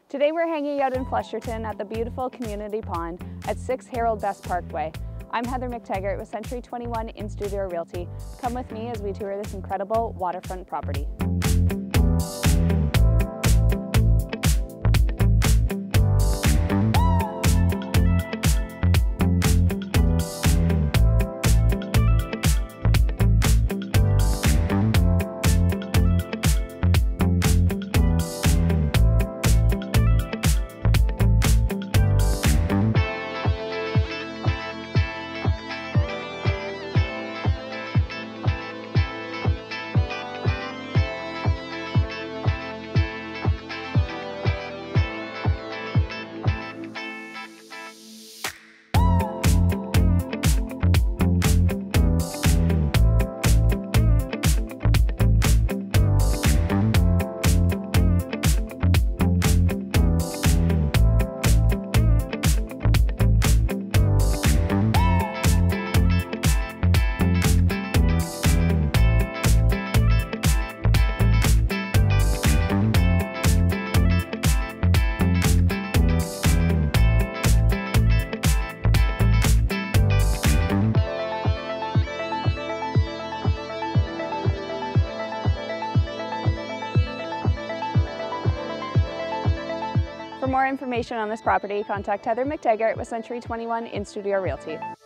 Today we're hanging out in Flesherton at the beautiful community pond at 6 Harold Best Parkway. I'm Heather McTaggart with Century 21 In-Studio Realty. Come with me as we tour this incredible waterfront property. For more information on this property, contact Heather McTaggart with Century 21 In-Studio Realty.